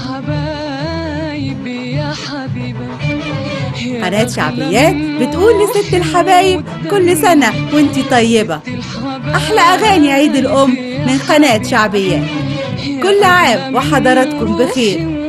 الحبايب يا حبيبة. قناة شعبيات بتقول لست الحبايب كل سنة وانتي طيبة. أحلى أغاني عيد الأم من قناة شعبيات. كل عام وحضراتكم بخير.